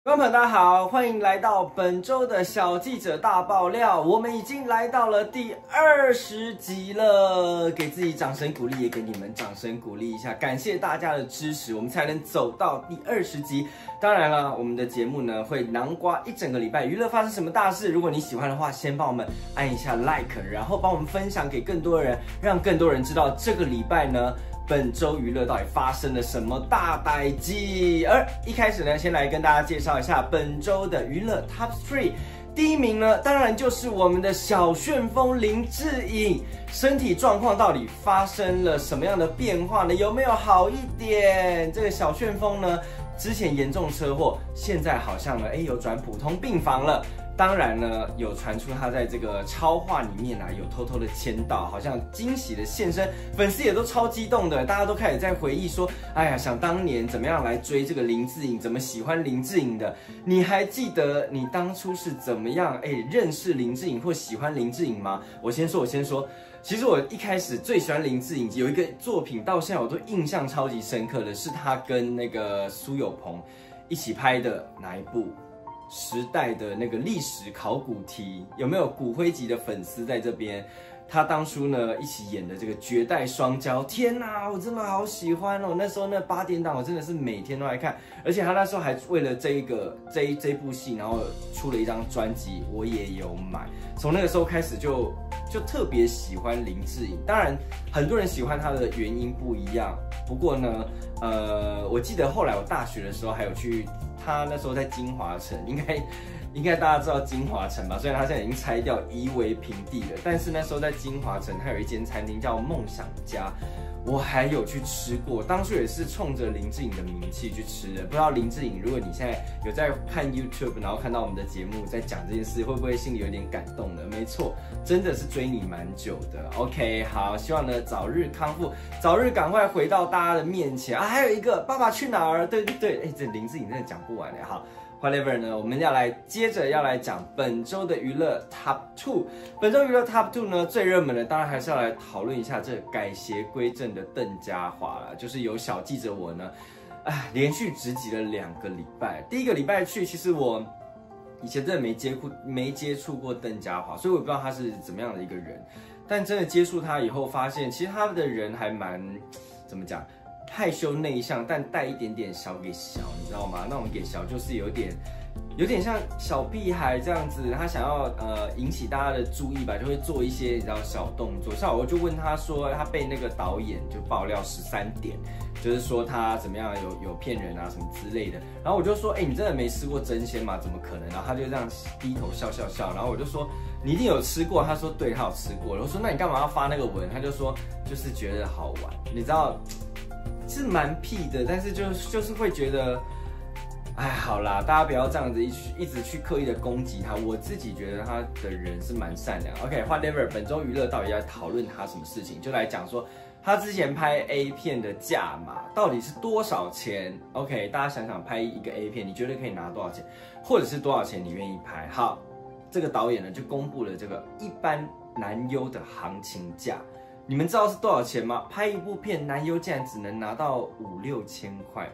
观众朋友，大家好，欢迎来到本周的小记者大爆料。我们已经来到了第20集了，给自己掌声鼓励，也给你们掌声鼓励一下，感谢大家的支持，我们才能走到第20集。当然了，我们的节目呢会囊括一整个礼拜娱乐发生什么大事。如果你喜欢的话，先帮我们按一下 like， 然后帮我们分享给更多人，让更多人知道这个礼拜呢。本周娱乐到底发生了什么大代际？而一开始呢，先来跟大家介绍一下本周的娱乐 Top 3。第一名呢，当然就是我们的小旋风林志颖，身体状况到底发生了什么样的变化呢？有没有好一点？这个小旋风呢，之前严重车祸，现在好像呢，有转普通病房了。当然呢，有传出他在这个超话里面有偷偷的签到，好像惊喜的现身，粉丝也都超激动的，大家都开始在回忆说，哎呀，想当年怎么样来追这个林志颖，怎么喜欢林志颖的？你还记得你当初是怎么样认识林志颖或喜欢林志颖吗？我先说，其实我一开始最喜欢林志颖，有一个作品到现在我都印象超级深刻的是他跟那个苏有朋一起拍的哪一部？时代的那个历史考古题，有没有骨灰级的粉丝在这边？他当初呢一起演的这个绝代双骄，天哪，我真的好喜欢哦！那时候那8点档我真的是每天都来看，而且他那时候还为了这部戏，然后出了一张专辑，我也有买。从那个时候开始就特别喜欢林志颖，当然很多人喜欢他的原因不一样。不过呢，我记得后来我大学的时候还有去。他那时候在金华城，应该大家知道金华城吧？虽然他现在已经拆掉，夷为平地了，但是那时候在金华城，他有一间餐厅叫梦想家，我还有去吃过。当初也是冲着林志颖的名气去吃的。不知道林志颖，如果你现在有在看 YouTube， 然后看到我们的节目在讲这件事，会不会心里有点感动呢？没错，真的是追你蛮久的。OK， 好，希望呢早日康复，早日赶快回到大家的面前啊！还有一个《爸爸去哪儿》，对，这林志颖真的讲不完嘞。好。Whatever 呢，我们接着要来讲本周的娱乐 Top 2。本周娱乐 Top 2呢，最热门的当然还是要来讨论一下这改邪归正的邓家华啦。就是由小记者我呢，连续直击了2个礼拜。第一个礼拜去，其实我以前真的没接触过邓家华，所以我不知道他是怎么样的一个人。但真的接触他以后，发现其实他的人还蛮怎么讲？害羞内向，但带一点点小给小，你知道吗？那种给小就是有点像小屁孩这样子，他想要引起大家的注意吧，就会做一些你知道小动作。像我就问他说，他被那个导演就爆料13点，就是说他怎么样有骗人啊什么之类的。然后我就说，你真的没吃过真鲜吗？怎么可能？然后他就这样低头笑。然后我就说，你一定有吃过。他说对，他有吃过。我说那你干嘛要发那个文？他就说就是觉得好玩，你知道。是蛮屁的，但是就是会觉得，好啦，大家不要这样子一直去刻意的攻击他。我自己觉得他的人是蛮善良。OK，whatever，本周娱乐到底要讨论他什么事情？就来讲说他之前拍 A 片的价码到底是多少钱 ？OK， 大家想想，拍一个 A 片，你觉得可以拿多少钱，或者是多少钱你愿意拍？好，这个导演呢就公布了这个一般男优的行情价。你们知道是多少钱吗？拍一部片，男优竟然只能拿到5-6千块。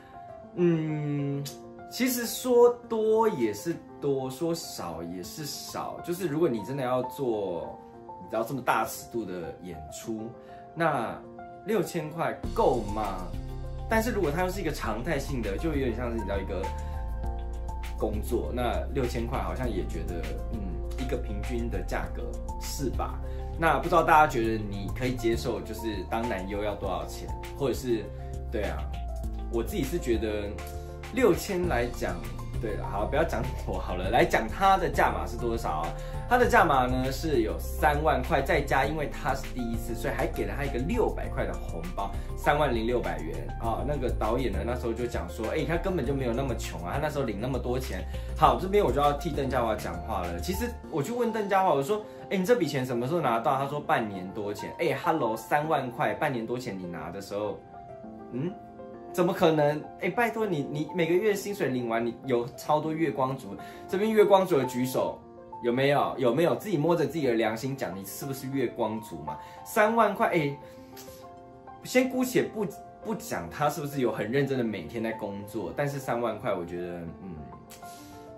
其实说多也是多，说少也是少。就是如果你真的要做，你知道这么大尺度的演出，那6千块够吗？但是如果它又是一个常态性的，就有点像是你知道一个工作，那6千块好像也觉得，一个平均的价格是吧？那不知道大家觉得你可以接受，就是当男优要多少钱，或者是，对啊，我自己是觉得6千来讲，对了，好，不要讲我好了，来讲他的价码是多少啊？他的价码呢是有3万块，再加因为他是第一次，所以还给了他一个600块的红包，30600元啊。那个导演呢那时候就讲说，他根本就没有那么穷啊，他那时候领那么多钱。好，这边我就要替邓家华讲话了。其实我去问邓家华，我说，你这笔钱什么时候拿到？他说半年多前。Hello，3万块，半年多前你拿的时候，怎么可能？拜托你每个月薪水领完，你有超多月光族，这边月光族的举手。有没有自己摸着自己的良心讲，你是不是月光族嘛？3万块，先姑且不讲他是不是有很认真的每天在工作，但是3万块，我觉得，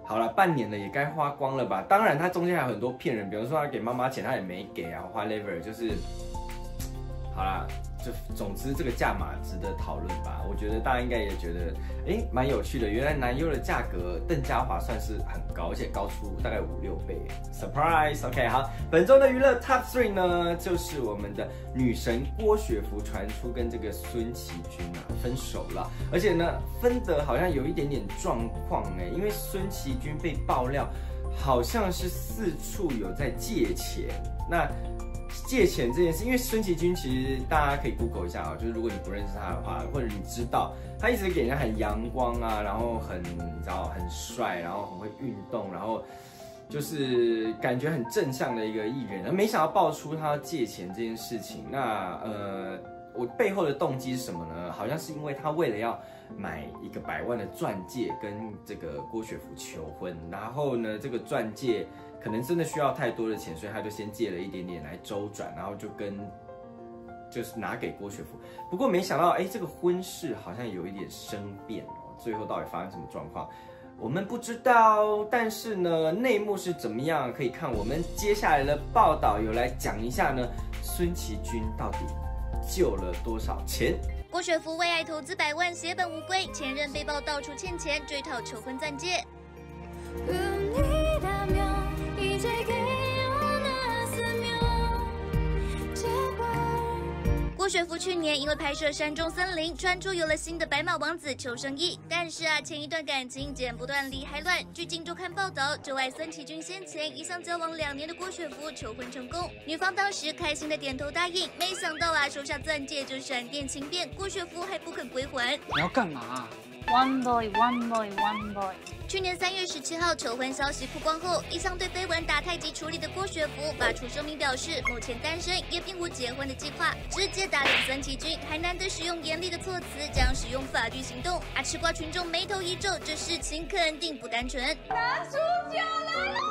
好了，半年了也该花光了吧？当然，他中间还有很多骗人，比如说他给妈妈钱，他也没给啊，whatever，就是好啦。就总之这个价码值得讨论吧，我觉得大家应该也觉得，蛮有趣的。原来男优的价格邓家华算是很高，而且高出大概5-6倍 ，surprise。OK， 好，本周的娱乐 Top 3呢，就是我们的女神郭雪芙传出跟这个孙奇君分手了，而且呢分得好像有一点点状况因为孙奇君被爆料好像是4处有在借钱，那。借钱这件事，因为孙奇君其实大家可以 Google 一下啊，就是如果你不认识他的话，或者你知道他一直给人家很阳光啊，然后你知道很帅，然后很会运动，然后就是感觉很正向的一个艺人，没想到爆出他要借钱这件事情。那我背后的动机是什么呢？好像是因为他为了要买一个100万的钻戒跟这个郭雪芙求婚，然后呢这个钻戒。可能真的需要太多的钱，所以他就先借了一点点来周转，然后就是拿给郭雪芙。不过没想到，这个婚事好像有一点生变哦。最后到底发生什么状况，我们不知道。但是呢，内幕是怎么样，可以看我们接下来的报道有来讲一下呢。孙奇君到底救了多少钱？ 郭雪芙为爱投资100万，血本无归，前任被曝到处欠钱，追讨求婚钻戒。郭雪芙去年因为拍摄《山中森林》，传出有了新的白马王子求生意。但是前一段感情剪不断理还乱。据《镜周刊》报道，旧爱孙奇君先前一向交往2年的郭雪芙求婚成功，女方当时开心的点头答应，没想到收下钻戒就闪电情变，郭雪芙还不肯归还。 你要干嘛 ？One boy, one boy, one boy。 去年3月17号求婚消息曝光后，一向对绯闻打太极处理的郭雪芙发出声明表示，目前单身，也并无结婚的计划，直接打脸孙奇君，还难得使用严厉的措辞，将使用法律行动。吃瓜群众眉头一皱，这事情肯定不单纯。 拿出酒来了！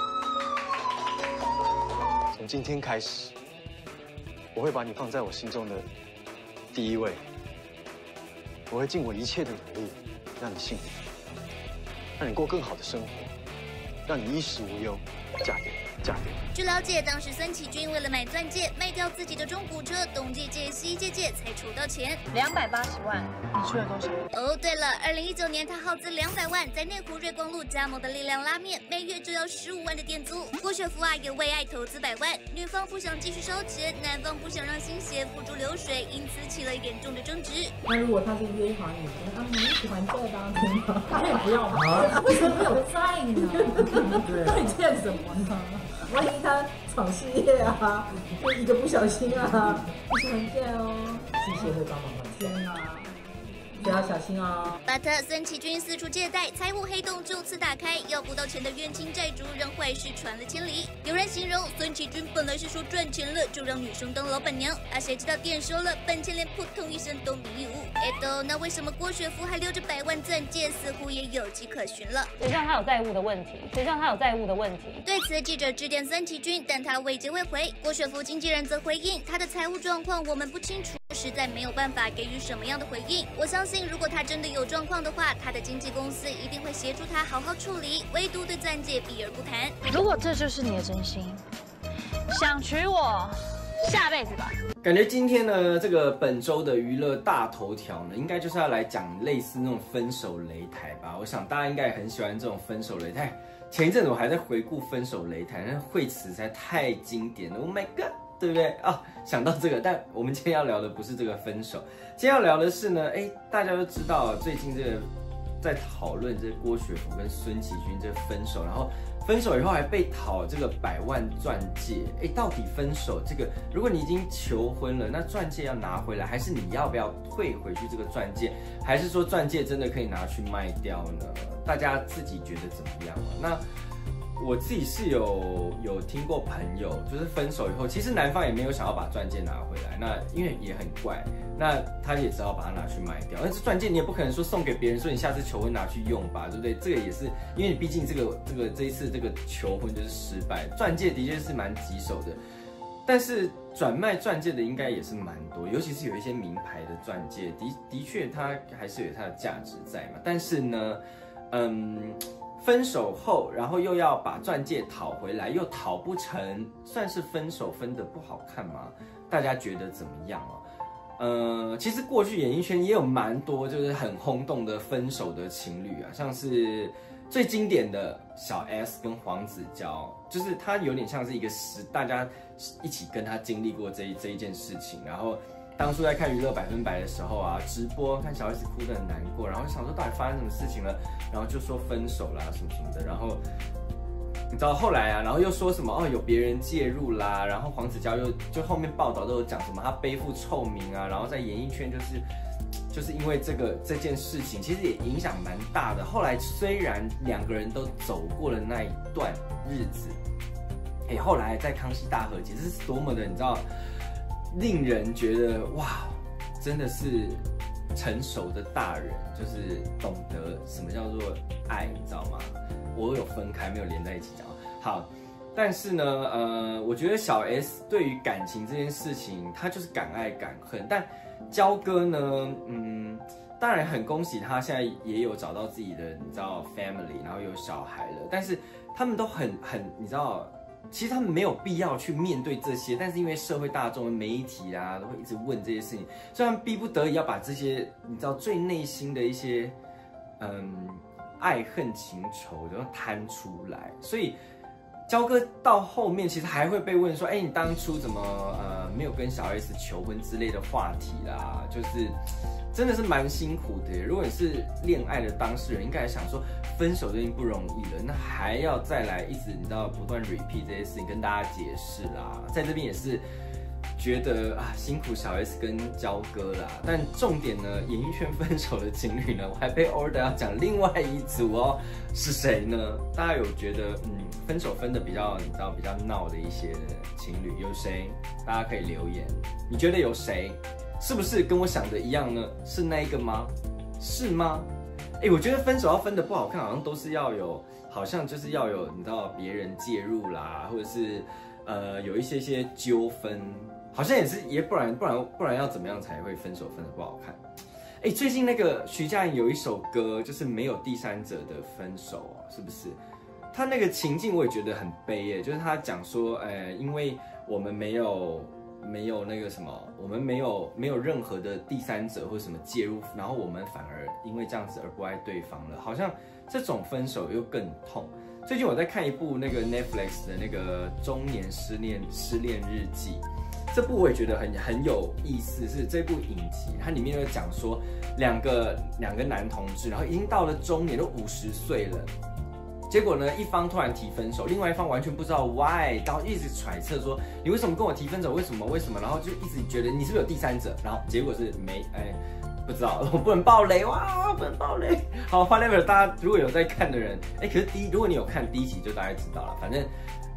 从今天开始，我会把你放在我心中的第1位，我会尽我一切的努力。让你幸福，让你过更好的生活，让你衣食无忧。嫁给我，嫁给我。 据了解，当时孙奇君为了买钻戒，卖掉自己的中古车，东借借西借借才筹到钱 280万。你出了多少？ 哦，对了，2019年他耗资200万，在内湖瑞光路加盟的力量拉面，每月就要15万的店租。郭雪芙也为爱投资100万，女方不想继续烧钱，男方不想让新血付诸流水，因此起了严重的争执。 那如果他是约还你，你喜欢这当天吗？你也不要嘛，为什么没有在呢？对，到底欠什么呢？万一他闯事业啊，就一个不小心啊，不喜欢见哦，谢谢会帮忙还天啊。所以要小心哦。 But 孙奇君四处借贷，财务黑洞就此打开，要不到钱的冤亲债主让坏事传了千里。有人形容孙奇君本来是说赚钱了就让女生当老板娘，谁知道店收了，本钱连扑通一声都没有。那为什么郭雪芙还留着100万钻戒，似乎也有迹可循了？ 谁让他有债务的问题？谁让他有债务的问题？ 对此，记者致电孙奇君，但他未接未回。郭雪芙经纪人则回应，他的财务状况我们不清楚，实在没有办法给予什么样的回应。我相信，如果他真的有状况的话，他的经纪公司一定会协助他好好处理，唯独对钻戒避而不谈。 如果这就是你的真心，想娶我，下辈子吧。 感觉今天呢，这个本周的娱乐大头条呢，应该就是要来讲类似那种分手擂台吧。我想大家应该也很喜欢这种分手擂台。前一阵子我还在回顾分手擂台，那惠词实在太经典了 ，Oh my god， 对不对啊？想到这个，但我们今天要聊的不是这个分手，今天要聊的是呢，大家都知道最近这个在讨论这郭雪芙跟孙奇君这分手，然后分手以后还被讨这个100万钻戒，到底分手这个，如果你已经求婚了，那钻戒要拿回来，还是你要不要退回去这个钻戒，还是说钻戒真的可以拿去卖掉呢？大家自己觉得怎么样啊？那我自己是有听过朋友，就是分手以后，其实男方也没有想要把钻戒拿回来，那因为也很怪，那他也只好把它拿去卖掉。但是钻戒你也不可能说送给别人，说你下次求婚拿去用吧，对不对？这个也是，因为你毕竟这一次这个求婚就是失败，钻戒的确是蛮棘手的。但是转卖钻戒的应该也是蛮多，尤其是有一些名牌的钻戒，的确它还是有它的价值在嘛。但是呢， 分手后，然后又要把钻戒讨回来，又讨不成，算是分手分得不好看吗？大家觉得怎么样哦？其实过去演艺圈也有蛮多就是很轰动的分手的情侣啊，像是最经典的小 S 跟黄子佼，就是他有点像是一个大家一起跟他经历过这一件事情，然后当初在看娱乐100%的时候啊，直播看小 S 哭得很难过，然后就想说到底发生什么事情了，然后就说分手啦什么什么的，然后你知道后来啊，然后又说什么哦有别人介入啦，然后黄子佼就后面报道都有讲什么他背负臭名啊，然后在演艺圈就是因为这件事情，其实也影响蛮大的。后来虽然两个人都走过了那一段日子，后来在康熙大和解，这是多么的你知道令人觉得哇，真的是成熟的大人，就是懂得什么叫做爱，你知道吗？我有分开，没有连在一起讲。好，但是呢，我觉得小 S 对于感情这件事情，他就是敢爱敢恨。但焦哥呢，当然很恭喜他，现在也有找到自己的你知道 family， 然后有小孩了。但是他们都很你知道。其实他们没有必要去面对这些，但是因为社会大众、媒体啊，都会一直问这些事情，所以他们逼不得已要把这些你知道最内心的一些爱恨情仇都摊出来。所以焦哥到后面其实还会被问说，你当初怎么没有跟小 S 求婚之类的话题啦，就是真的是蛮辛苦的耶。如果你是恋爱的当事人，应该想说分手就已经不容易了，那还要再来一直你知道不断 repeat 这些事情跟大家解释啦。在这边也是觉得啊辛苦小 S 跟焦哥啦。但重点呢，演艺圈分手的情侣呢，我还被 order 要讲另外一组哦，是谁呢？大家有觉得分手分的比较你知道比较闹的一些情侣有谁？大家可以留言，你觉得有谁？是不是跟我想的一样呢？是那一个吗？是吗？我觉得分手要分的不好看，好像都是要有，好像就是要有你知道别人介入啦，或者是有一些纠纷，好像也不然要怎么样才会分手分的不好看？最近那个徐佳莹有一首歌，就是没有第三者的分手哦，是不是？他那个情境我也觉得很悲耶，就是他讲说，因为我们没有那个什么，我们没有任何的第三者或什么介入，然后我们反而因为这样子而不爱对方了，好像这种分手又更痛。最近我在看一部那个 Netflix 的那个中年失恋日记，这部我也觉得很有意思，是这部影集，它里面有讲说两个男同志，然后已经到了中年，都50岁了。结果呢，一方突然提分手，另外一方完全不知道 why， 然后一直揣测说你为什么跟我提分手？为什么？然后就一直觉得你是不是有第三者？然后结果是不知道，我不能爆雷哇，不能爆雷。好 ，whatever， 大家如果有在看的人，可是如果你有看第一集就大概知道了。反正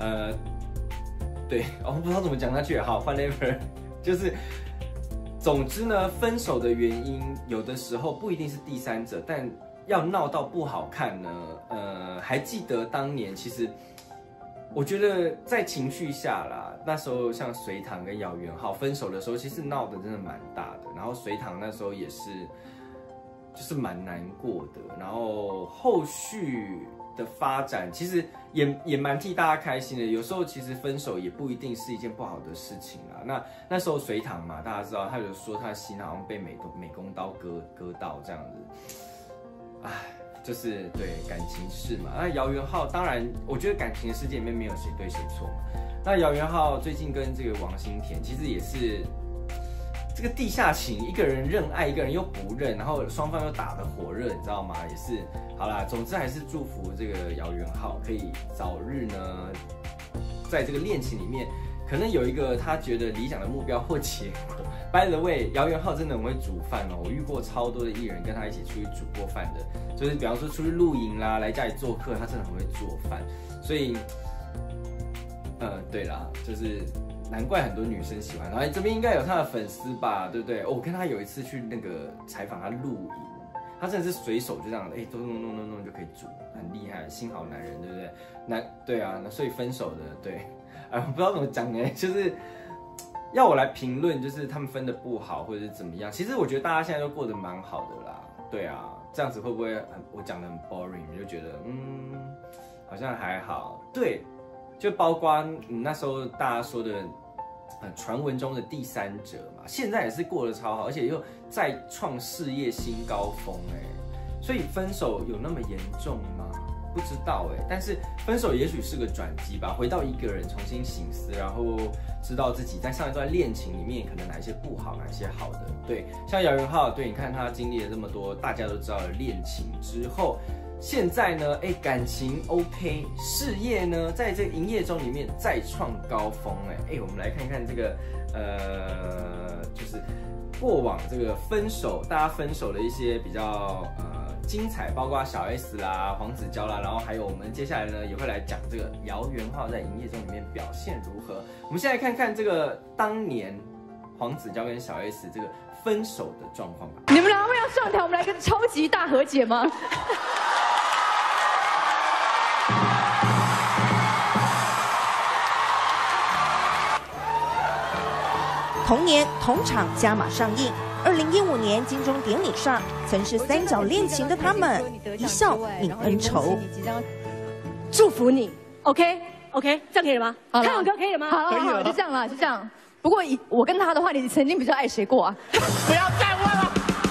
对，我不知道怎么讲下去。好 ，whatever， 就是。总之呢，分手的原因有的时候不一定是第三者，但要闹到不好看呢，还记得当年其实，我觉得在情绪下啦，那时候像隋棠跟姚元浩分手的时候，其实闹得真的蛮大的。然后隋棠那时候也是，就是蛮难过的。然后后续的发展其实也蛮替大家开心的。有时候其实分手也不一定是一件不好的事情啦。那时候隋棠嘛，大家知道，他有说他的心好像被美工刀割到这样子。就是对感情事嘛。那姚元浩当然，我觉得感情的世界里面没有谁对谁错嘛。那姚元浩最近跟这个王心田其实也是这个地下情，一个人认爱，一个人又不认，然后双方又打得火热，你知道吗？也是好啦，总之还是祝福这个姚元浩可以早日呢，在这个恋情里面。可能有一个他觉得理想的目标或结果。By the way， 姚元浩真的很会煮饭哦，我遇过超多的艺人跟他一起出去煮过饭的，就是比方说出去露营啦，来家里做客，他真的很会做饭。所以，对啦，就是难怪很多女生喜欢他。这边应该有他的粉丝吧，对不对？我跟他有一次去那个采访他露营，他真的是随手就这样，都弄就可以煮，很厉害，新好男人，对不对？对啊，所以分手的，对。我不知道怎么讲就是要我来评论，就是他们分的不好或者是怎么样。其实我觉得大家现在都过得蛮好的啦，对啊， 这样子会不会我讲的很 boring？ 你就觉得好像还好。对，就包括那时候大家说的传闻中的第三者嘛，现在也是过得超好，而且又再创事业新高峰所以分手有那么严重吗？不知道但是分手也许是个转机吧，回到一个人重新省思，然后知道自己在上一段恋情里面可能哪一些不好，哪一些好的。对，像姚元浩，对，你看他经历了这么多大家都知道的恋情之后，现在呢，感情 OK， 事业呢，在这个营业中里面再创高峰我们来看看这个就是过往这个分手，大家分手的一些比较精彩，包括小 S 啦、黄子佼啦，然后还有我们接下来呢也会来讲这个姚元浩在营业中里面表现如何。我们先来看看这个当年黄子佼跟小 S 这个分手的状况吧。 你们两位要上台，我们来个超级大和解吗？ 同年同场加码上映。2015年金钟典礼上，曾是三角恋情的他们，一笑泯恩仇。 祝福你 ，OK， 这样可以了吗？ 好了， 看我歌可以了吗？ 好，就这样了，就这样。不过我跟他的话，你曾经比较爱谁过啊？ 不要再问了。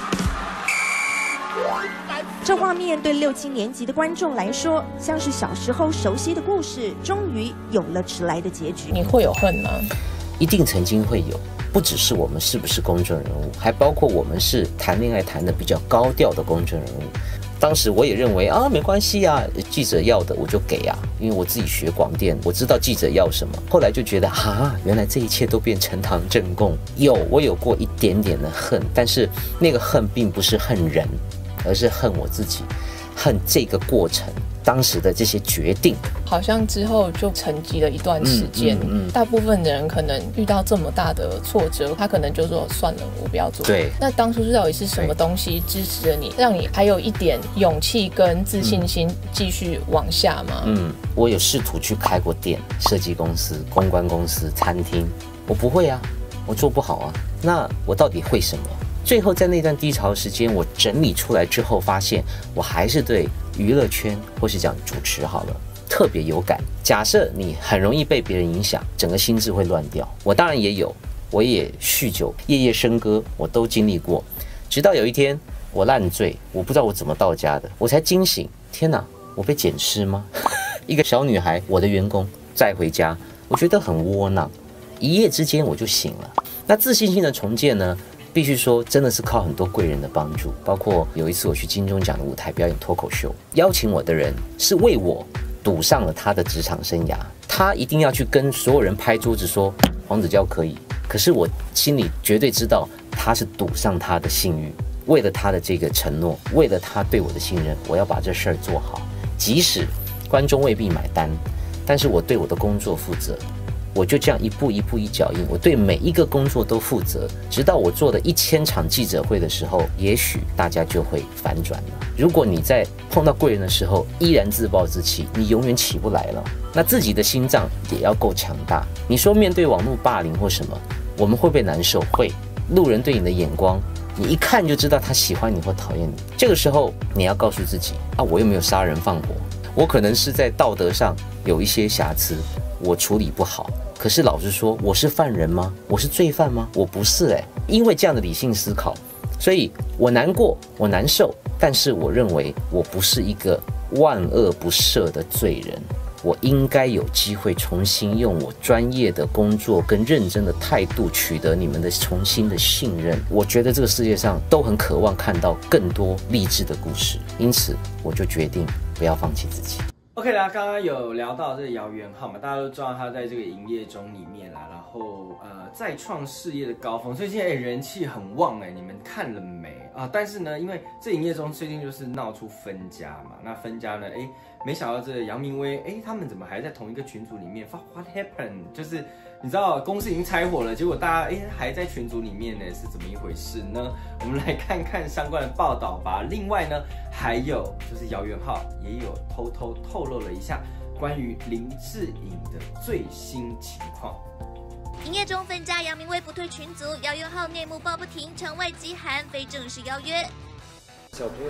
这画面对6、7年级的观众来说，像是小时候熟悉的故事，终于有了迟来的结局。 你会有恨吗？ 一定曾经会有。不只是我们是不是公众人物，还包括我们是谈恋爱谈的比较高调的公众人物。当时我也认为没关系啊，记者要的我就给啊，因为我自己学广电，我知道记者要什么。后来就觉得原来这一切都变呈堂证供。我有过一点点的恨，但是那个恨并不是恨人，而是恨我自己，恨这个过程。当时的这些决定， 好像之后就沉寂了一段时间。大部分的人可能遇到这么大的挫折，他可能就说算了，我不要做。 对。 那当初到底是什么东西支持了你，让你还有一点勇气跟自信心继续往下吗？ 我有试图去开过店、设计公司、公关公司、餐厅，我不会啊，我做不好啊。那我到底会什么？最后在那段低潮的时间，我整理出来之后，发现我还是对娱乐圈或是讲主持好了特别有感。假设你很容易被别人影响，整个心智会乱掉。我当然也有，我也酗酒、夜夜笙歌，我都经历过。直到有一天我烂醉，我不知道我怎么到家的，我才惊醒，天哪，我被捡尸吗？一个小女孩，我的员工载回家，我觉得很窝囊，一夜之间我就醒了。那自信心的重建呢？必须说，真的是靠很多贵人的帮助，包括有一次我去金钟奖的舞台表演脱口秀，邀请我的人是为我赌上了他的职场生涯，他一定要去跟所有人拍桌子说黄子佼可以，可是我心里绝对知道他是赌上他的信誉，为了他的这个承诺，为了他对我的信任，我要把这事儿做好，即使观众未必买单，但是我对我的工作负责。我就这样一步一步一脚印，我对每一个工作都负责，直到我做了1000场记者会的时候，也许大家就会反转了。如果你在碰到贵人的时候依然自暴自弃，你永远起不来了。那自己的心脏也要够强大。你说面对网络霸凌或什么，我们会不会难受？会。路人对你的眼光，你一看就知道他喜欢你或讨厌你。这个时候你要告诉自己我又没有杀人放火，我可能是在道德上有一些瑕疵，我处理不好。可是老实说，我是犯人吗？我是罪犯吗？我不是因为这样的理性思考，所以我难过，我难受，但是我认为我不是一个万恶不赦的罪人，我应该有机会重新用我专业的工作跟认真的态度取得你们的重新的信任。我觉得这个世界上都很渴望看到更多励志的故事，因此我就决定不要放弃自己。 OK 啦，刚刚有聊到这个姚元浩嘛，大家都知道他在这个营业中里面啦，然后再创事业的高峰，最近人气很旺你们看了没啊？但是呢，因为这营业中最近就是闹出分家嘛，那分家呢，没想到这个杨明威，他们怎么还在同一个群组里面 ？What happened？ 就是你知道公司已经拆伙了，结果大家还在群组里面呢，是怎么一回事呢？我们来看看相关的报道吧。另外呢，还有就是姚元浩也有偷偷透露了一下关于林志颖的最新情况。 营业中分家，杨明威不退群组，姚元浩内幕爆不停，场外激喊非正式邀约。 小朋友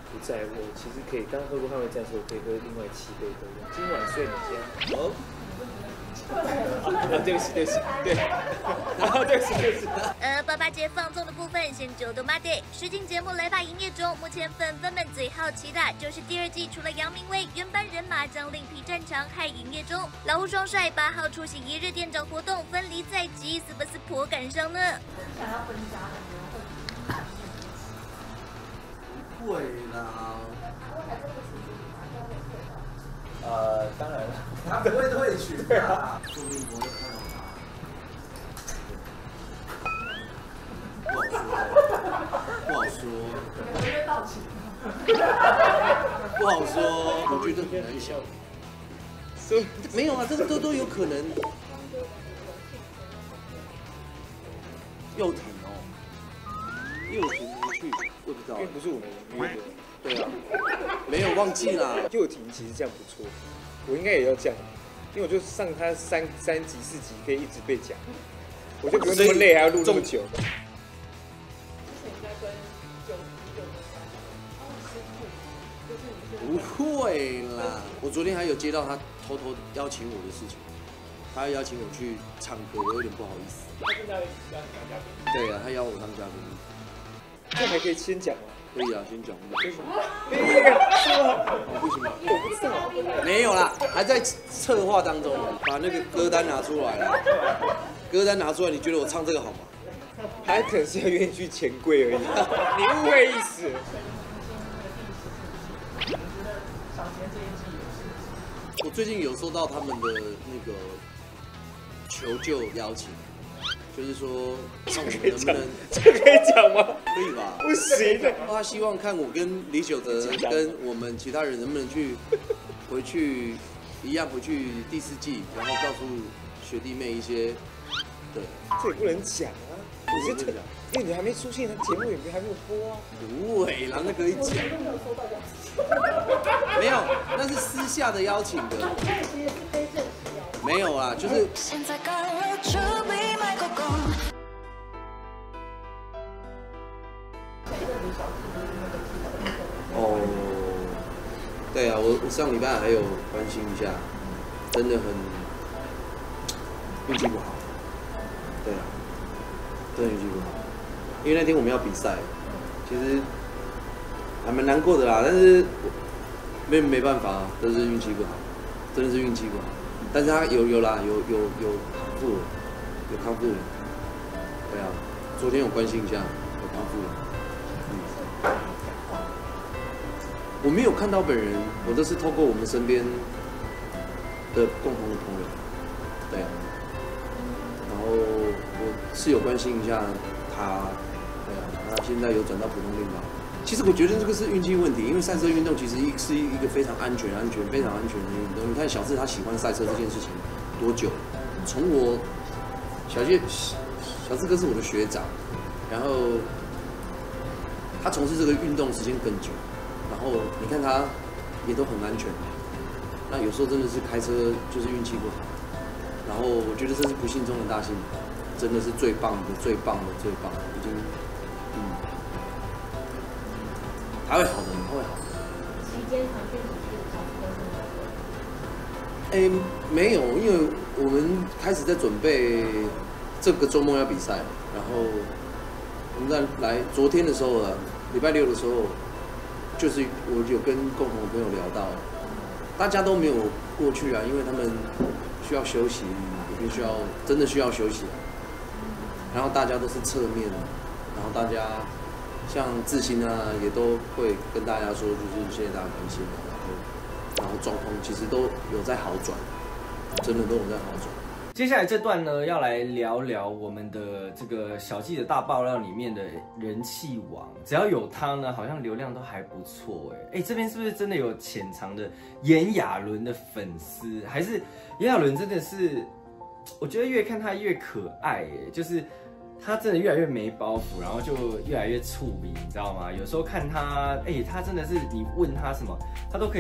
不在，我其实可以刚喝过捍卫战士，我可以喝另外7杯都一样。今晚睡你家。哦。对不起，对不起，对，对不起，对不起。 爸爸节放纵的部分先就都妈得。实境节目来吧营业中，目前粉粉们最好奇的就是第2季除了杨明威，原班人马将另辟战场，还营业中。老胡双帅8号出席1日店长活动，分离在即，是不是颇感伤呢？ 想要分家的， 不会啦。 当然了， 他不会退群的，说不定我就看到他。不好说， 我会道歉。 不好说，我觉得很难想。没有啊，这个都有可能。又停哦，又停不去，我不知道。 因为不是我们约的。 对啊，没有忘记啦。 又停其实这样不错，我应该也要这样，因为我就上他3集4集可以一直被讲，我就不用那么累，还要录这么久。 不会啦，我昨天还有接到他偷偷邀请我的事情，他邀请我去唱歌，我有点不好意思。 他现在要当嘉宾。 对啊，他邀我当嘉宾。 这还可以先讲吗？ 可以啊，先讲。 为什么？是吗？ 为什么？ 我不知道。 没有啦，还在策划当中，把那个歌单拿出来了。歌单拿出来，你觉得我唱这个好吗？ 他可能是要愿意去钱柜而已，你误会意思。 我最近有收到他们的那个求救邀请，就是说看我们能不能， 这可以讲吗？ 可以吧？ 不行的。 他希望看我跟李玖哲跟我们其他人能不能回去一样回去第4季，然后告诉学弟妹一些，对， 这也不能讲啊。你是因为你还没出现，他节目也还没有播啊。 不会啦，那可以讲。没有，那是私下的邀请的。没有啊，就是。哦，对啊，我上礼拜还有关心一下，真的很运气不好。对啊，真的运气不好，因为那天我们要比赛，其实还蛮难过的啦，但是没办法，都是运气不好，真的是运气不好。但是他有啦，有康复了，有康复了。对啊，昨天有关心一下，有康复了。我没有看到本人，我都是透过我们身边的共同的朋友，对啊。然后我是有关心一下他，对啊，他现在有转到普通练吧。其实我觉得这个是运气问题，因为赛车运动其实是一个非常安全、非常安全的运动。你看小智他喜欢赛车这件事情多久？从我小智哥是我的学长，然后他从事这个运动时间更久。然后你看他也都很安全，那有时候真的是开车就是运气不好。然后我觉得这是不幸中的大幸，真的是最棒的，已经他会好的，他会好的。 期间常去比赛， 没有，因为我们开始在准备这个周末要比赛，然后我们在来昨天的时候啊，礼拜6的时候。就是我有跟共同的朋友聊到，大家都没有过去啊，因为他们需要休息，也必须要真的需要休息。然后大家都是侧面，然后大家像志兴啊，也都会跟大家说，就是谢谢大家关心，然后状况其实都有在好转，真的都有在好转。 接下来这段呢，要来聊聊我们的这个小记者大爆料里面的人气王，只要有他呢，好像流量都还不错哎。这边是不是真的有潜藏的炎亚纶的粉丝？还是炎亚纶真的是，我觉得越看他越可爱哎，就是他真的越来越没包袱，然后就越来越触鼻，你知道吗？有时候看他，他真的是你问他什么，他都可以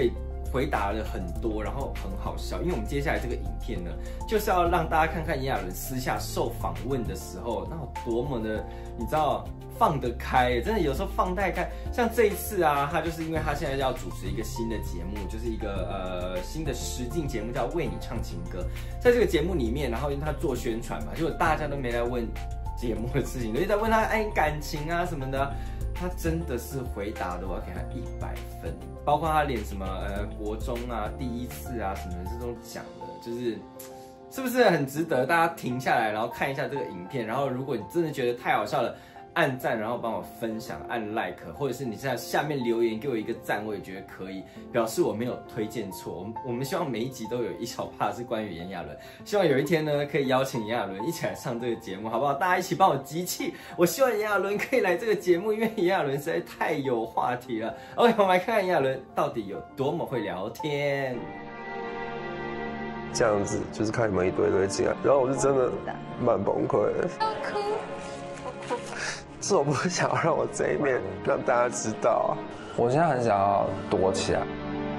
回答了很多，然后很好笑。因为我们接下来这个影片呢，就是要让大家看看炎亚纶私下受访问的时候，那有多么的，你知道放得开，真的有时候放太开。像这一次啊，他就是因为他现在要主持一个新的节目，就是一个新的实境节目，叫《为你唱情歌》。在这个节目里面，然后因为他做宣传嘛，结果大家都没来问节目的事情，都在问他感情啊什么的。他真的是回答的，我要给他100分，包括他连什么国中啊、第一次啊什么的这种讲的，是不是很值得大家停下来，然后看一下这个影片？然后如果你真的觉得太好笑了，按赞，然后帮我分享，按 like， 或者是你在下面留言给我一个赞，我也觉得可以，表示我没有推荐错。我们希望每一集都有一小趴是关于炎亚纶，希望有一天呢可以邀请炎亚纶一起来上这个节目，好不好？大家一起帮我集气，我希望炎亚纶可以来这个节目，因为炎亚纶实在太有话题了。OK， 我们来看看炎亚纶到底有多么会聊天。 这样子就是看你们一堆堆进来，然后我是真的蛮崩溃的。是我不想让我这一面让大家知道，我现在很想要躲起来。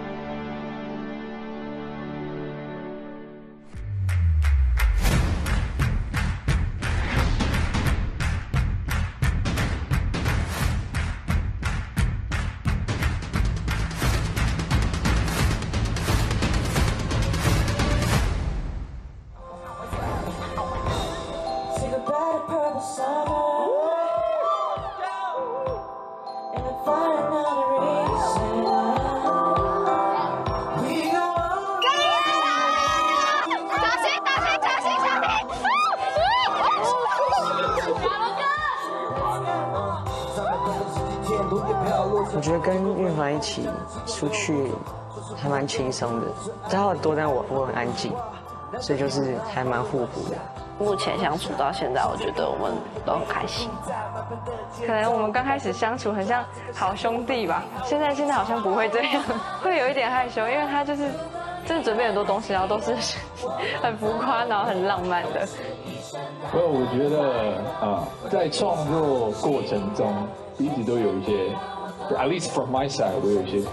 我觉得跟运凡一起出去还蛮轻松的，他耳朵但我很安静，所以就是还蛮互补的。 目前相处到现在，我觉得我们都很开心。 可能我们刚开始相处很像好兄弟吧，现在好像不会这样，会有一点害羞，因为他就是真的准备很多东西，然后都是很浮夸，然后很浪漫的。 我觉得在创作过程中，一直都有一些 ，at least from my side， 我有一些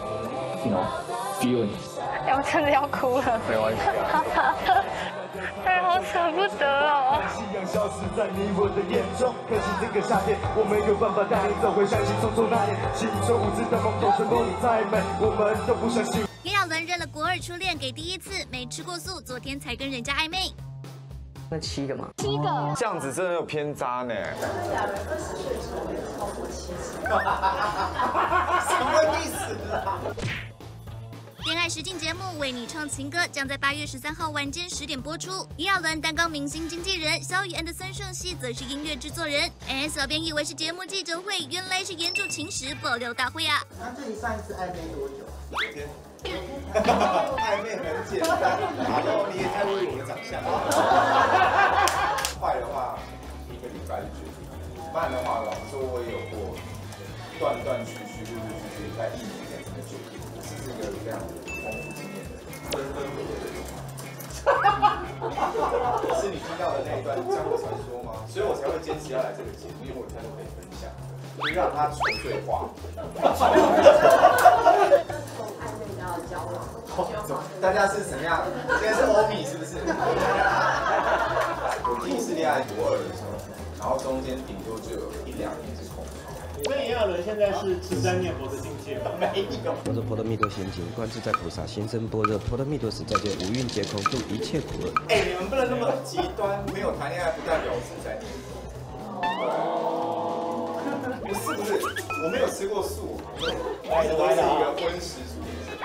feelings。 我真的要哭了。 没关系。 哎，好舍不得哦。 夕阳消失在你我的眼中，可惜这个夏天我没有办法带你走回相信匆匆那年，青春无知的懵懂成功再美，我们都不相信。 炎亚纶认了国2初恋给第一次，没吃过素，昨天才跟人家暧昧。 那7个吗 ？7个。 这样子真的有偏渣呢。 炎亚纶20岁的时候没有超过70。 什么意思啦？ 恋爱实境节目《为你唱情歌》将在8月13号晚间10点播出。炎亚纶担纲明星经纪人，萧宇安的孙盛熙则是音乐制作人。小编以为是节目记者会，原来是严重情史爆料大会啊！ 那这里上一次暧昧多久？ 昨天。暧昧很简单，你也太会我的长相了。快的话1个礼拜就决定，慢的话，老实说我也有过断断续续，陆陆续续在1年才真的决定。我是这个非常丰富经验的人，分分合合的人。是你听到的那一段江湖传说吗？所以我才会坚持要来这个节目，因为我才都可以分享，就让它纯粹化。大家是什么样？现在是欧米是不是？我第一次恋爱国2的时候，然后中间顶多就有1-2年是空窗。 所以炎亚纶现在是持三念佛的境界吗？ 没有。 我是婆罗蜜多心经，观自在菩萨心生般若，婆罗蜜多时，再见五蕴皆空，度一切苦厄。 你们不能那么极端，没有谈恋爱不代表我是在念佛。不是，我没有吃过素，我一直都是一个荤食主义者。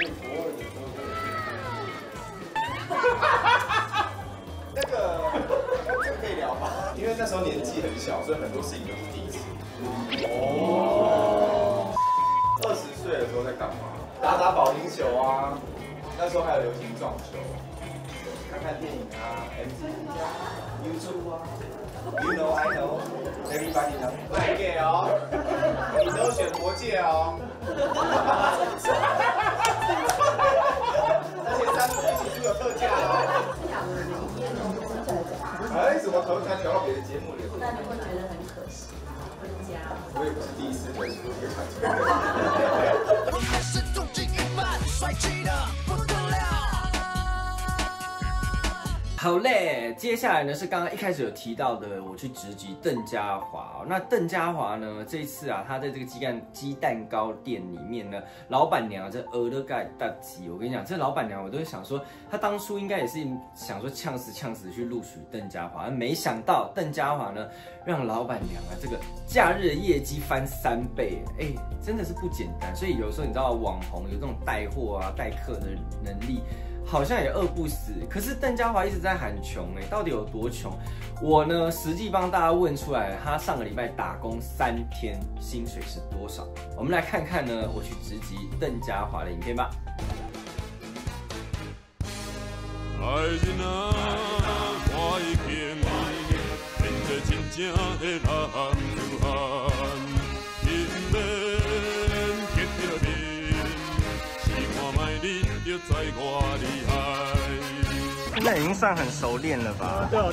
这个可以聊吧？因为那时候年纪很小，所以很多事情都是第一次。20岁的时候在干嘛？打保龄球啊，那时候还有流行撞球，看看电影啊 ，MTV 啊 ，YouTube 啊 ，You know I know everybody know， 来给哦，你都选魔戒哦。而且3部一起出有特价哦。怎么头才调到别的节目里？那你会觉得很可惜，回家。我也不是第一次推出这个产品。 好嘞，接下来呢是刚刚一开始有提到的，我去直击邓家华哦。那邓家华呢，这一次啊，他在这个鸡蛋糕店里面呢，老板娘这鹅的盖大鸡，我跟你讲，这老板娘我都会想说，她当初应该也是想说呛死去录取邓家华，没想到邓家华呢，让老板娘啊这个假日的业绩翻3倍，哎，真的是不简单。所以有时候你知道网红有这种带货啊、带客的能力。好像也饿不死，可是邓家华一直在喊穷哎，到底有多穷？我呢实际帮大家问出来，他上个礼拜打工3天，薪水是多少？我们来看看呢，我去直击邓家华的影片吧。现在已经算很熟练了吧？ 对啊。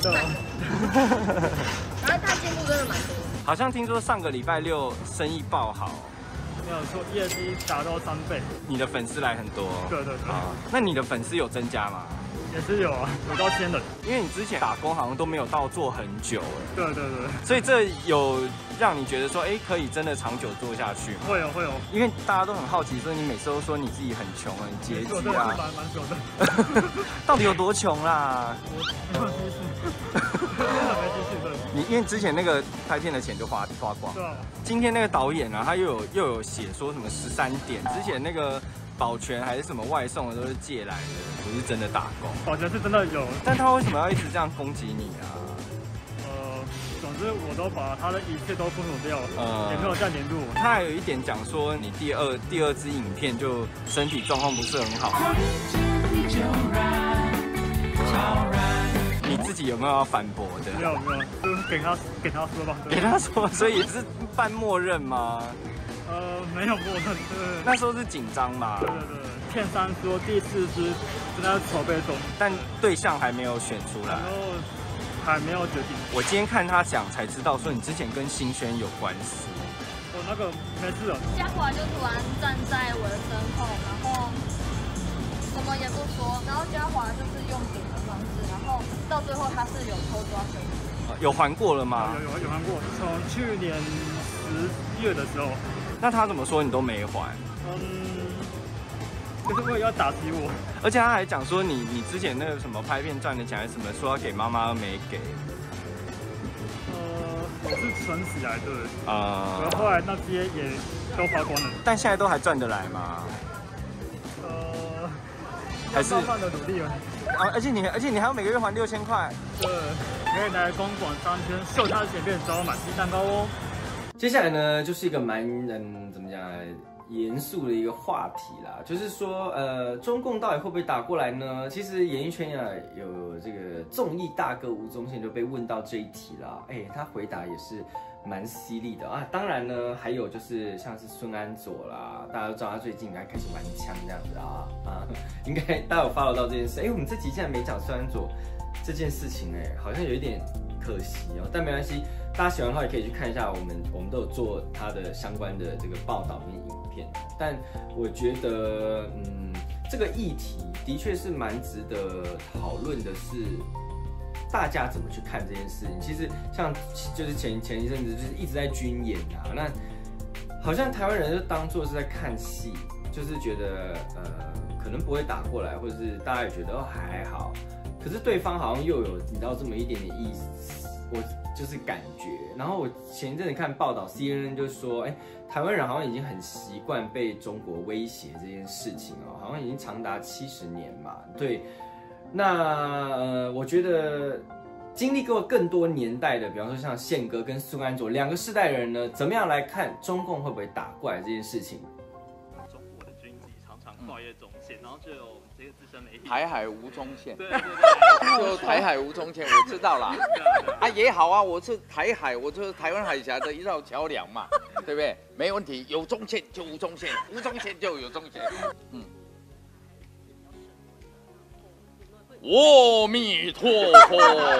然后他进步真的蛮多。 好像听说上个礼拜6生意爆好， 没有错，业绩达到3倍。 你的粉丝来很多。 对。 那你的粉丝有增加吗？ 也是有啊，有到1000人。 因为你之前打工好像都没有到做很久哎。 对。 所以这有让你觉得说，哎，可以真的长久做下去吗？ 会有。 因为大家都很好奇，说你每次都说你自己很穷很拮据啊， 蛮穷的。 到底有多穷啦？ 我没有积蓄， 你因为之前那个拍片的钱就花光。 对啊。 今天那个导演啊，他又有写说什么13点，之前那个保全还是什么外送的都是借来的，不是真的打工。 保全是真的有， 但他为什么要一直这样攻击你啊？ 总之我都把他的一切都封锁掉了，也没有再联络我。 他还有一点讲说，你第二支影片就身体状况不是很好。你自己有没有要反驳的？ 没有，就是给他说吧。 给他说，所以是半默认吗？ 没有默认。对。 那时候是紧张吗？ 对。片3说第4支正在筹备中， 但对象还没有选出来。 然后还没有决定。 我今天看他讲才知道，说你之前跟新轩有关系。 我那个没事了。 家华就突然站在我的身后，然后什么也不说，然后家华就是用顶的方式，然后到最后他是有偷抓身体。 有还过了吗？ 有还过，从去年10月的时候。 那他怎么说你都没还？ 就是为了要打击我， 而且他还讲说你之前那个什么拍片赚的钱还是什么，说要给妈妈没给。 我是存起来的然后后来那些也都花光了。 但现在都还赚得来吗？还是慢慢的努力了。 而且你还要每个月还6000块。 对，可以来公馆3天秀他的前面找我买鸡蛋糕哦。 接下来呢，就是一个蛮怎么讲严肃的一个话题啦，就是说中共到底会不会打过来呢？其实演艺圈啊有这个综艺大哥吴宗宪就被问到这一题啦，他回答也是蛮犀利的啊。当然呢，还有就是像是孙安佐啦，大家都知道他最近应该开始玩枪这样子啊，应该大家有 follow 到这件事。我们这集竟然没讲孙安佐这件事情，好像有一点可惜哦，但没关系。大家喜欢的话，也可以去看一下我们都有做他的相关的这个报道跟影片。但我觉得，这个议题的确是蛮值得讨论的，是大家怎么去看这件事情。其实像就是前一阵子就是一直在军演啊，那好像台湾人就当作是在看戏，就是觉得可能不会打过来，或者是大家也觉得还好，可是对方好像又有你知道这么一点点意思，我就是感觉。然后我前一阵子看报道 ，CNN 就说，台湾人好像已经很习惯被中国威胁这件事情哦，好像已经长达70年嘛。对，那我觉得经历过更多年代的，比方说像宪哥跟孙安佐2个世代的人呢，怎么样来看中共会不会打过来这件事情？ 中国的军机常常跨越中线，然后就有这个资深媒体台海无中线， 对， 就台海无中线，我知道啦。也好啊，我是台海，我就是台湾海峡的一道桥梁嘛，对不对？没问题，有中线就无中线，无中线就有中线。阿弥陀佛，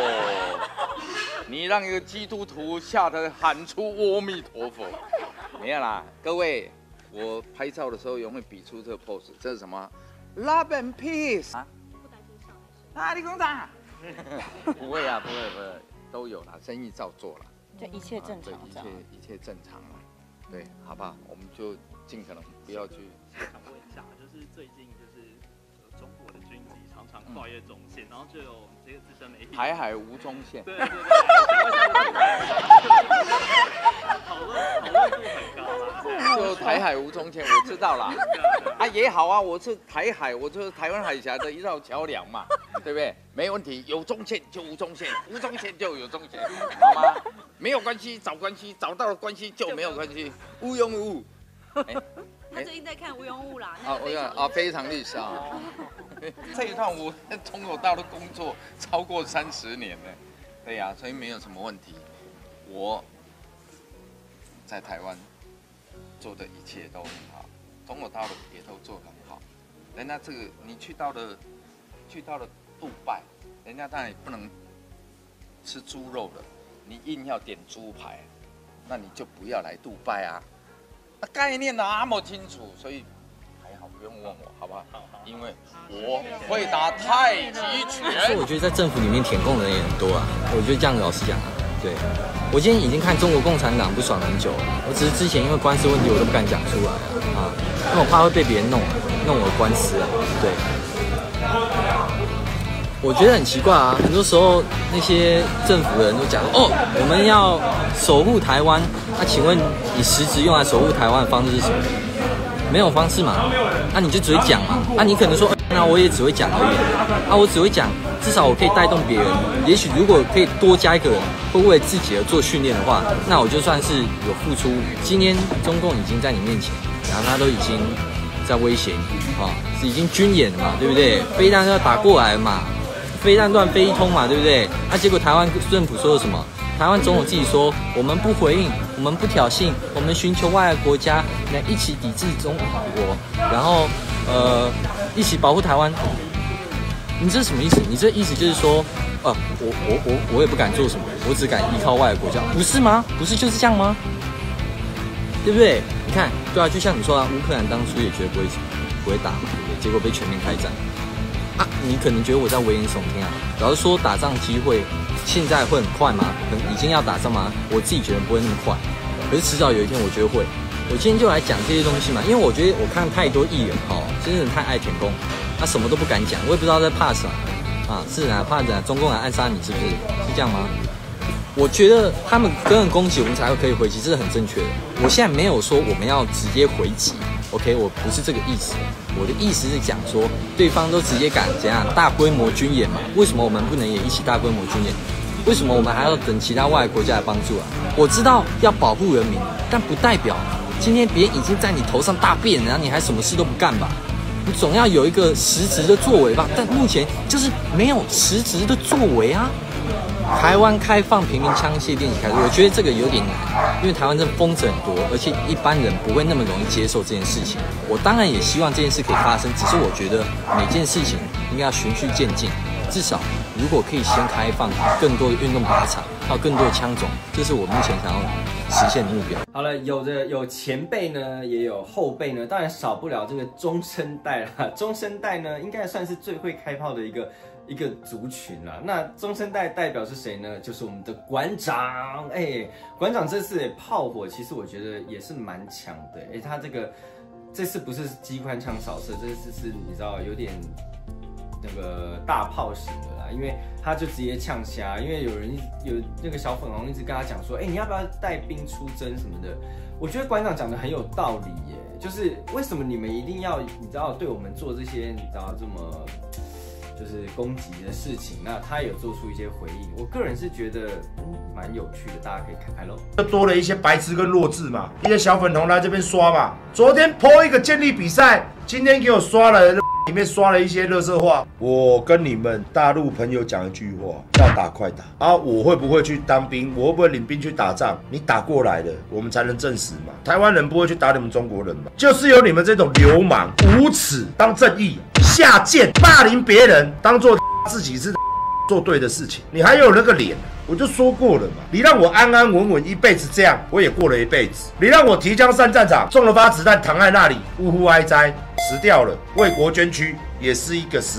你让一个基督徒吓得喊出阿弥陀佛。没有啦，各位，我拍照的时候永远比出这个 pose， 这是什么？Love and peace 啊！你讲啥？ 不会啊，不会，都有啦，生意照做啦， 就一切正常， 一切正常了，对，好不好？我们就尽可能不要去。 想问一下，就是最近就是中国的军机常常跨越中线，然后就有这个资深媒体台海无中线。 对，讨论度很高啦。 就台海无中线，我知道啦。啊也好啊，我是台海，我就是台湾海峡的一道桥梁嘛，对不对？没问题，有中线就无中线，无中线就有中线，好吗？没有关系，找关系，找到了关系就没有关系，无庸无物。 他最近在看《无庸物》啦。 非常历史啊。这一段我从头到的工作超过30年了，对呀，所以没有什么问题。我在台湾做的一切都很好，从头到尾也都做得很好。人家这个你去到了杜拜，人家当然也不能吃猪肉了，你硬要点猪排，那你就不要来杜拜啊。概念那么清楚，所以还好不用问我，好不好？因为我会打太极拳。 所以我觉得在政府里面舔共的人也很多啊。我觉得这样老实讲啊，对我今天已经看中国共产党不爽很久了，我只是之前因为官司问题我都不敢讲出来啊，因为我怕会被别人弄我的官司啊，对。我觉得很奇怪啊，很多时候那些政府的人都讲我们要守护台湾，那请问你实质用来守护台湾的方式是什么？没有方式嘛，那你就只会讲嘛，你可能说那我也只会讲而已，我只会讲，至少我可以带动别人，也许如果可以多加一个人会为自己而做训练的话，那我就算是有付出。今天中共已经在你面前，然后他都已经在威胁你是已经军演了嘛，对不对？飞弹要打过来嘛。飞弹乱飞一通嘛，对不对？结果台湾政府说了什么？台湾总统自己说，我们不回应，我们不挑衅，我们寻求外来国家来一起抵制中国，然后一起保护台湾。你这是什么意思？你这意思就是说，我也不敢做什么，我只敢依靠外来国家，不是吗？不是就是这样吗？对不对？你看，对啊，就像你说的，乌克兰当初也觉得不会打嘛，对不对？结果被全面开战。你可能觉得我在危言耸听啊。老实说，打仗机会现在会很快吗？已经要打仗吗？我自己觉得不会那么快，可是迟早有一天我觉得会。我今天就来讲这些东西嘛，因为我觉得我看太多艺人真的太爱舔共，他什么都不敢讲，我也不知道在怕啥是啊，怕中共来暗杀你是不是？是这样吗？我觉得他们跟人攻击我们才会可以回击，这是很正确的。我现在没有说我们要直接回击。OK， 我不是这个意思，我的意思是讲说，对方都直接敢怎样大规模军演嘛？为什么我们不能也一起大规模军演？为什么我们还要等其他外来国家来帮助啊？我知道要保护人民，但不代表今天别人已经在你头上大便，然后你还什么事都不干吧？你总要有一个实质的作为吧？但目前就是没有实质的作为啊。台湾开放平民枪械电击开始，我觉得这个有点难，因为台湾真的疯子很多，而且一般人不会那么容易接受这件事情。我当然也希望这件事可以发生，只是我觉得每件事情应该要循序渐进。至少如果可以先开放更多的运动靶场，还有更多的枪种，这是我目前想要实现的目标。 好了，有前辈呢，也有后辈呢，当然少不了这个中生代啦。中生代呢，应该算是最会开炮的一个族群啦。那中生代代表是谁呢？就是我们的馆长。馆长这次炮火其实我觉得也是蛮强的。他这次不是机关枪扫射，这次是你知道有点那个大炮型的啦，因为他就直接呛瞎，因为有那个小粉红一直跟他讲说，你要不要带兵出征什么的。我觉得馆长讲的很有道理耶，就是为什么你们一定要你知道对我们做这些你知道这么就是攻击的事情，那他有做出一些回应，我个人是觉得蛮有趣的，大家可以看看咯。 就多了一些白痴跟弱智嘛，一些小粉红来这边刷嘛。昨天 po 一个健力比赛，今天给我刷了里面刷了一些垃圾话。我跟你们大陆朋友讲一句话，要打快打啊！我会不会去当兵？我会不会领兵去打仗？你打过来了，我们才能证实嘛。台湾人不会去打你们中国人嘛？就是有你们这种流氓无耻当正义，下贱霸凌别人，当做自己是做对的事情，你还有那个脸？我就说过了嘛，你让我安安稳稳一辈子这样，我也过了一辈子。你让我提枪上战场，中了发子弹躺在那里，呜呼哀哉，死掉了，为国捐躯也是一个死法。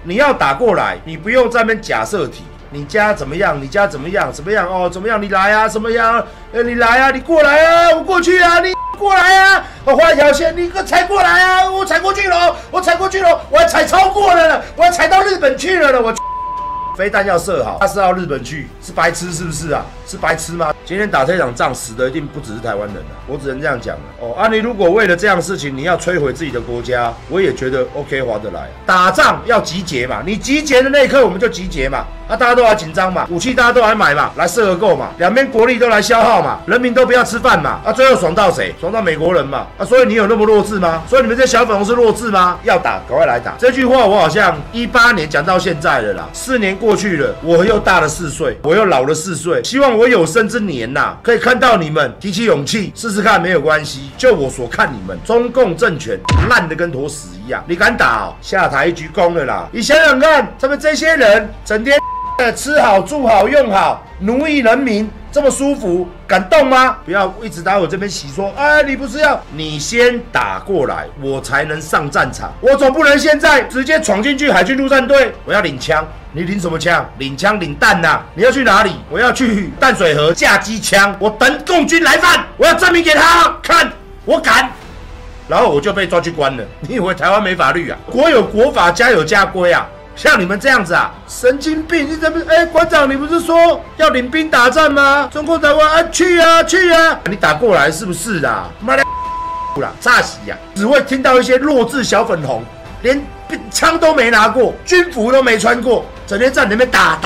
你要打过来，你不用在那边假设题。你家怎么样？你家怎么样？怎么样？哦，怎么样？你来啊？什么样？你来啊？你过来啊？我过去啊？你过来啊？我画一条线，你踩过来啊？我踩过去了，我踩过去了，我还踩超过了呢，我还踩到日本去了呢，我。飞弹要射好，他射到日本去，是白痴是不是啊？是白痴吗？今天打这场仗死的一定不只是台湾人啊，我只能这样讲了。哦，啊，你如果为了这样事情你要摧毁自己的国家，我也觉得 OK 划得来。打仗要集结嘛，你集结的那一刻我们就集结嘛，啊，大家都来紧张嘛，武器大家都来买嘛，来射个够嘛，两边国力都来消耗嘛，人民都不要吃饭嘛，啊，最后爽到谁？爽到美国人嘛，啊，所以你有那么弱智吗？所以你们这小粉红是弱智吗？要打，赶快来打。这句话我好像18年讲到现在了啦，4年过去了，我又大了4岁，我又老了4岁，希望我有生之年呐，可以看到你们提起勇气试试看，没有关系。就我所看，你们中共政权烂得跟坨屎一样，你敢打哦，下台一鞠躬了啦。你想想看，他们这些人整天吃好住好用好，奴役人民，这么舒服，敢动吗？不要一直打我这边洗说，哎，你不是要你先打过来，我才能上战场，我总不能现在直接闯进去海军陆战队，我要领枪。你领什么枪？领枪领弹呐！你要去哪里？我要去淡水河架机枪，我等共军来犯，我要证明给他看，我敢。然后我就被抓去关了。你以为台湾没法律啊？国有国法，家有家规啊。像你们这样子啊，神经病！你怎么？哎，馆长，你不是说要领兵打仗吗？中共台湾啊，去啊去啊！你打过来是不是啊？妈的啦，炸死呀！只会听到一些弱智小粉红，连枪都没拿过，军服都没穿过，整天在里面打。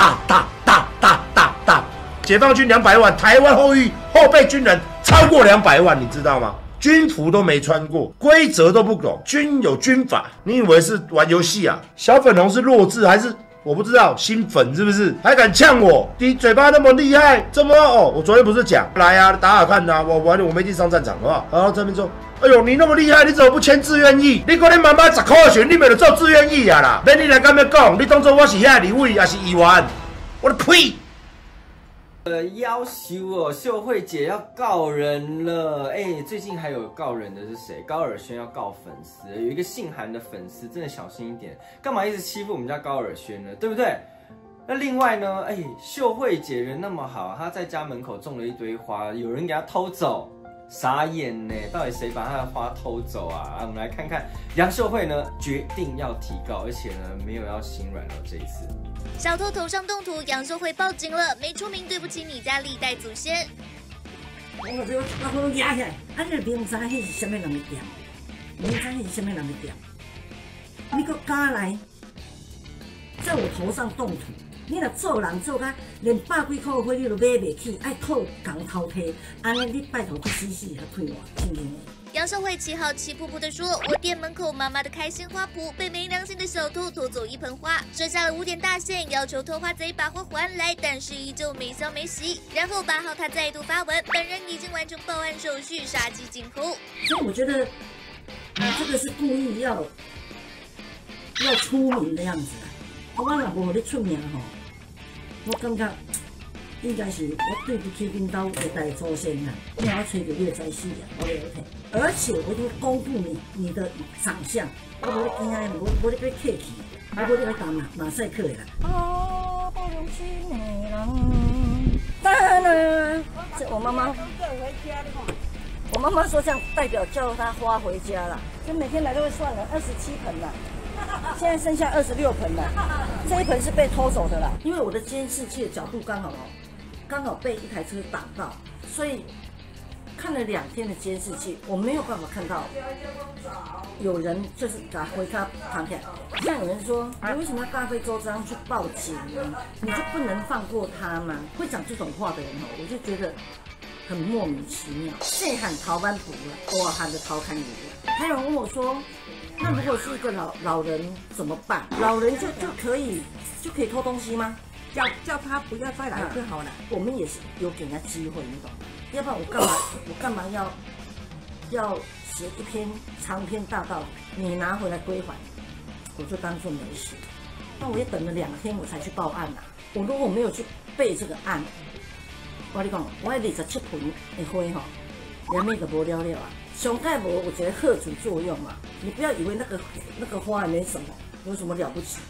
解放军200万，台湾后备军人超过200万，你知道吗？军服都没穿过，规则都不懂，军有军法，你以为是玩游戏啊？小粉红是弱智还是我不知道新粉是不是？还敢呛我？你嘴巴那么厉害，怎么哦？我昨天不是讲来啊，打打看啊，我没进上战场，好不好？然后这边说。哎呦，你那么厉害，你怎么不签志愿役？你讲你妈妈10块的钱，你没得做志愿役啊啦！免你来敢要讲，你当作我是遐立委还是议员？我的呸！ 要求哦，秀慧姐要告人了。哎，最近还有告人的是谁？高尔宣要告粉丝，有一个姓韩的粉丝，真的小心一点，干嘛一直欺负我们家高尔宣呢？对不对？那另外呢？哎，秀慧姐人那么好，她在家门口种了一堆花，有人给她偷走。傻眼呢！到底谁把他的花偷走啊？我们来看看杨秀慧呢，决定要提告，而且呢没有要心软了这一次。 小偷头上动土，杨秀慧报警了，没出名对不起你家历代祖先。 我压起来，啊！你明知迄是什么人的店，明知迄是什么人的店，你搁敢来在我头上动土？你若做人做甲连100几块花你都买袂起，爱扣工头批，安尼你拜托去死死还退我，听听。 杨秀慧7号气扑扑地说：“我店门口妈妈的开心花圃被没良心的小偷偷走1盆花，设下了5点大限，要求偷花贼把花还来，但是依旧没消没息。然后8号他再度发文，本人已经完成报案手续，杀鸡儆猴。 所以我觉得你这个是故意要出名的样子啊！我若无你出名吼。”我感觉应该是我对不起恁兜一代祖先啦，因为我找到你的在世啊，我了解。而且我一定公布你的长相，我无咧惊的，无咧被客气，我无咧来打马赛克的啦。哦，不用去你人，当然，这我妈妈说这样代表叫她花回家啦，就每天来都会算了27盆啦。现在剩下26盆了，这一盆是被偷走的啦。因为我的监视器的角度刚好被一台车挡到，所以看了2天的监视器，我没有办法看到有人就是把回他躺下。像有人说，你为什么要大费周章去报警呢？你就不能放过他吗？会讲这种话的人哦，我就觉得很莫名其妙。细汉逃班补了，大汉的逃看你了。还有人问我说。那如果是一个老人怎么办？老人就可以偷东西吗？叫他不要再来就好了。我们也是有给人家机会，你懂？要不然我干嘛要写一篇长篇大道，你拿回来归还，我就当作没事。那我也等了2天我才去报案啊。我如果没有去备这个案，我跟你讲，我27盆的花吼，连面都无了了啊。上盖无有一个贺主作用嘛，你不要以为那个花也没什么，有什么了不起？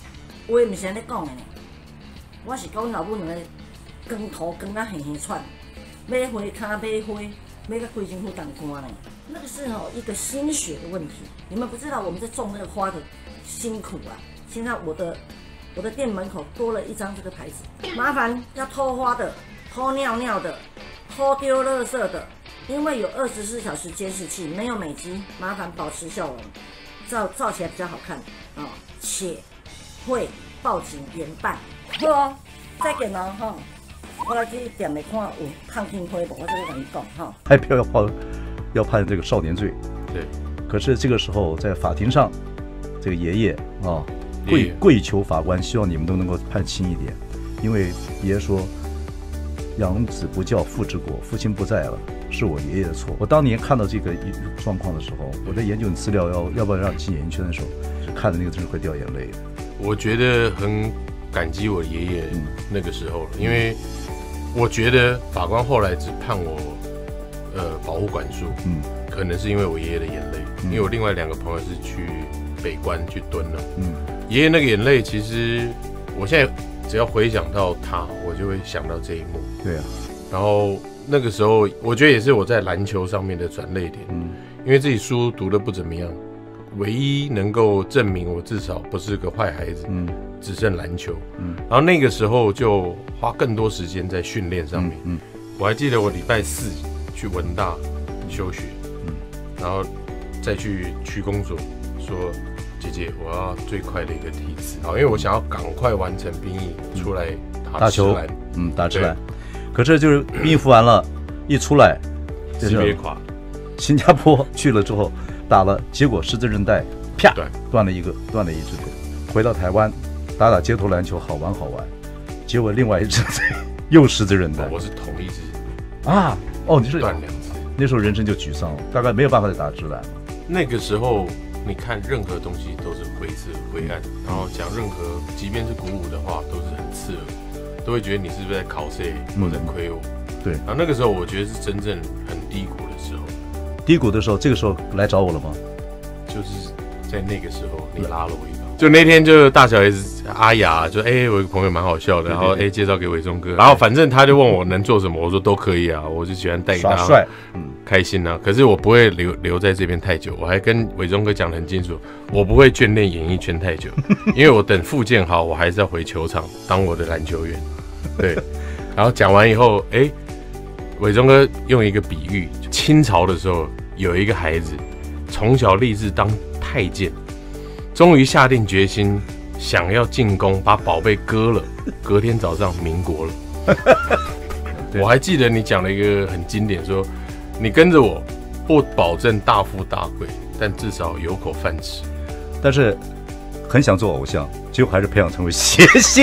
毋是安尼讲的呢，我是甲阮老母两个光头光啊黑黑串，买花卡买花，买到规身躯当干呢。那个是一个心血的问题，你们不知道我们在种那个花的辛苦啊。现在我的店门口多了一张这个牌子，麻烦要偷花的、偷尿尿的、偷丢垃圾的，因为有24小时监视器，没有美肌，麻烦保持笑容，照起来比较好看啊，且会报警严办。好哦，再见哦哈，我来去店里看有抗菌灰无，我再跟你讲哈。 还不要判这个少年罪， 对。 可是这个时候在法庭上，这个爷爷啊，跪求法官，希望你们都能够判轻一点，因为爷爷说，养子不教父之过，父亲不在了，是我爷爷的错。我当年看到这个状况的时候，我在研究你资料要不要让进演艺圈的时候，看的那个真是会掉眼泪的。 我觉得很感激我爷爷那个时候，因为我觉得法官后来只判我保护管束，可能是因为我爷爷的眼泪，因为我另外2个朋友是去北关去蹲了，爷爷那个眼泪，其实我现在只要回想到他，我就会想到这一幕。 对啊， 然后那个时候，我觉得也是我在篮球上面的转捩点，因为自己书读得不怎么样，唯一能够证明我至少不是个坏孩子，只剩篮球，然后那个时候就花更多时间在训练上面，我还记得我礼拜4去文大休学，然后再去区公所说，姐姐，我要最快的一个梯次，好，因为我想要赶快完成兵役，出来打球， 打直篮。可是就是兵役服完了，一出来， 级别垮。 新加坡去了之后打了，结果十字韧带啪断了一只腿。回到台湾打街头篮球，好玩，结果另外一只腿又十字韧带。 我是同一只啊，你是断2次。 那时候人生就沮丧了，大概没有办法再打直篮了。 那个时候，你看任何东西都是灰色、灰暗，然后讲任何，即便是鼓舞的话，都是很刺耳，都会觉得你是不是在考试或者亏我。 对。 然后那个时候，我觉得是真正很低谷的时候。 低谷的时候，这个时候来找我了吗？ 就是在那个时候，你拉了我一把。就那天就大小 S 阿雅就我有个朋友蛮好笑的，然后介绍给伟忠哥，然后反正他就问我能做什么，我说都可以啊，我就喜欢带给大家开心啊。可是我不会留在这边太久，我还跟伟忠哥讲得很清楚，我不会眷恋演艺圈太久，因为我等复健好，我还是要回球场当我的篮球员。对，然后讲完以后，伟忠哥用一个比喻，清朝的时候有一个孩子从小立志当太监。终于下定决心，想要进宫把宝贝割了。隔天早上，民国了。我还记得你讲了一个很经典，说你跟着我，不保证大富大贵，但至少有口饭吃。 但是很想做偶像，结果还是培养成为谐星。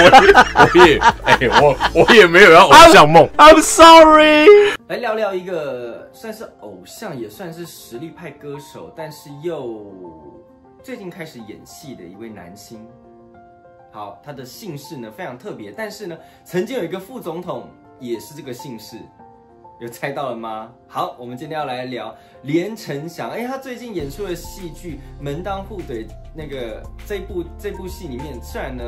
我也没有要偶像梦。 I'm sorry。 来聊聊一个算是偶像，也算是实力派歌手，但是又最近开始演戏的一位男星。好，他的姓氏呢非常特别，但是呢，曾经有一个副总统也是这个姓氏，有猜到了吗？好，我们今天要来聊连城祥。他最近演出的戏剧《门当户对》这部戏里面，虽然呢，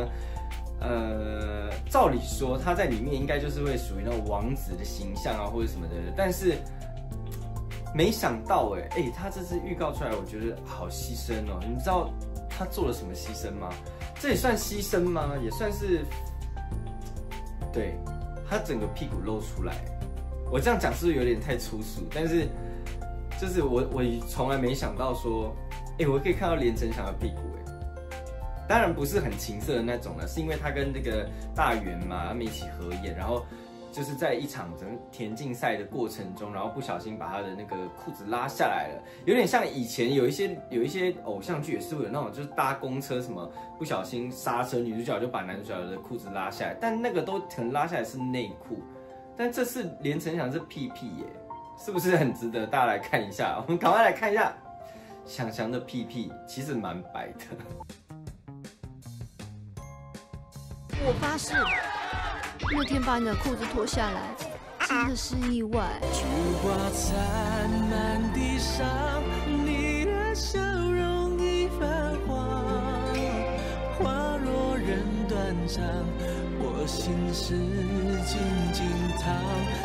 照理说他在里面应该就是会属于那种王子的形象啊，或者什么的，但是没想到他这次预告出来，我觉得好牺牲哦。你知道他做了什么牺牲吗？这也算牺牲吗？也算是，对，他整个屁股露出来。我这样讲是不是有点太粗俗？但是就是我从来没想到说，我可以看到连城祥的屁股当然不是很情色的那种了，是因为他跟那个大元嘛，他们一起合演，然后就是在一场田径赛的过程中，然后不小心把他的那个裤子拉下来了，有点像以前有一些偶像剧也是会有那种，就是搭公车什么不小心刹车，女主角就把男主角的裤子拉下来，但那个都可能拉下来是内裤，但这次连城祥是屁屁耶，是不是很值得大家来看一下？我们赶快来看一下祥祥的屁屁，其实蛮白的。 我发誓，那天把你的裤子脱下来，真的是意外。菊花残满地上，你的笑容已泛黄，花若人上，我心事静静躺。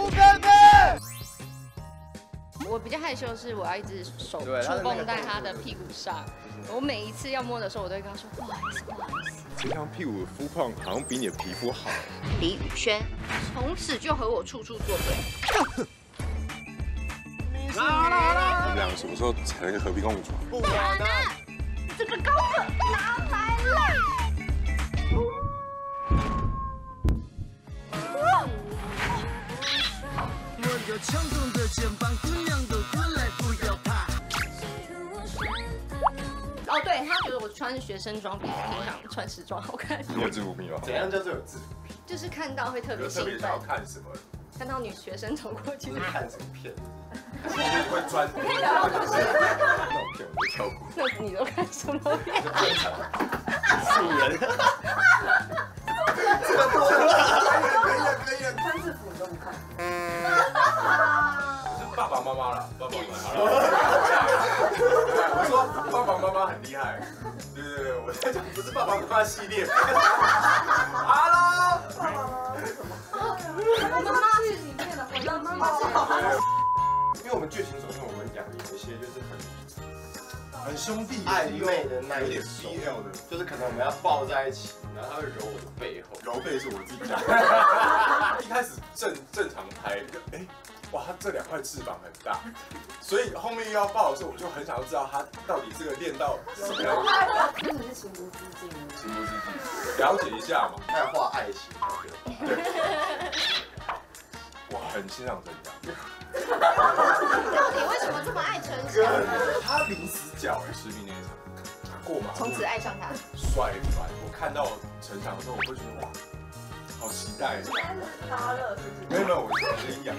我比较害羞的是，我要一直手对他的那个触碰在他的屁股上。我每一次要摸的时候，我都会跟他说不好意思，不好意思。 这张屁股的肤况好像比你的皮肤好。 李宇轩从此就和我处处作对。 我们两个什么时候才能和平共处？ 不可能！这个钩子拿来了。 我有强壮的肩膀，姑娘都过来，不要怕。 哦，对他觉得我穿学生装比平常穿时装好看。 你有制服癖吗？怎样叫做有制服癖？ 就是看到会特别兴奋。 特别想要看什么？ 看到女学生走过去。 就是看什么片？会钻。 可以聊那种片我就跳过。 那你都看什么片？ 素人。这个多了。可以了。 穿制服你都不看。 爸爸妈妈了，爸爸妈妈好了。我说爸爸妈妈很厉害，对，我在讲不是爸爸妈妈系列。Hello， 爸爸妈妈是什么？我妈妈是里面的，我的妈妈是。 因为我们剧情首先我们讲有一些就是很兄弟暧昧的那一点种 BL 的， 就是可能我们要抱在一起，然后他会揉我的背后， 揉背是我自己讲。一开始正常拍，哇，他这2块翅膀很大，所以后面又要抱的时候，我就很想要知道他到底这个练到什么样。 那你是情不自禁， 情不自禁，了解一下嘛。 他要画爱情， 对，我很欣赏陈翔。 到底为什么这么爱陈翔？ 他临死角士兵那一场过马路， 从此爱上他， 帅翻。我看到陈翔的时候，我会觉得哇。好期待！ 发热是不是？ 没有，我人痒。